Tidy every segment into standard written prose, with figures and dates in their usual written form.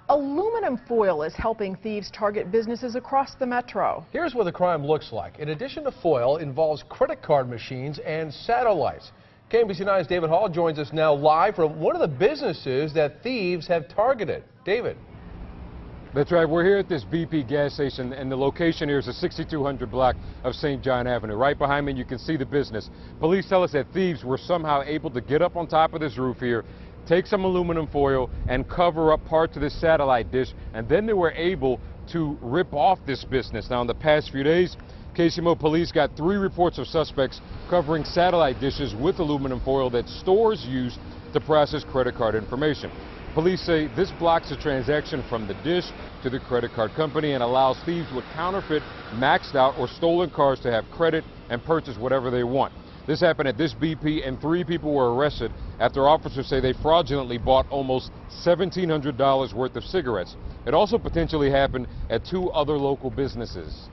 Aluminum foil is helping thieves target businesses across the metro. Here's what the crime looks like. In addition to foil, it involves credit card machines and satellites. KMBC 9's David Hall joins us now live from one of the businesses that thieves have targeted. David. That's right. We're here at this BP gas station, and the location here is the 6200 block of St. John Avenue. Right behind me, you can see the business. Police tell us that thieves were somehow able to get up on top of this roof here, take some aluminum foil, and cover up parts of this satellite dish, and then they were able to rip off this business. Now, in the past few days, KCMO police got 3 reports of suspects covering satellite dishes with aluminum foil that stores use to process credit card information. Police say this blocks the transaction from the dish to the credit card company and allows thieves with counterfeit, maxed out, or stolen cars to have credit and purchase whatever they want. This happened at this BP, and 3 people were arrested after officers say they fraudulently bought almost $1,700 worth of cigarettes. It also potentially happened at 2 other local businesses.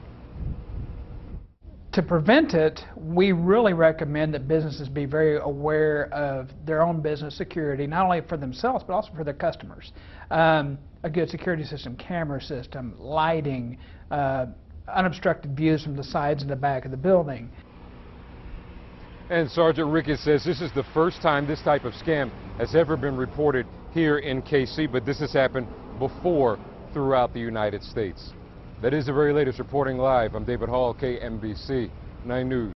To prevent it, we really recommend that businesses be very aware of their own business security, not only for themselves, but also for their customers. A good security system, camera system, lighting, unobstructed views from the sides and the back of the building. And Sergeant Ricketts says this is the first time this type of scam has ever been reported here in KC, but this has happened before throughout the United States. That is the very latest. Reporting live, I'm David Hall, KMBC 9 News.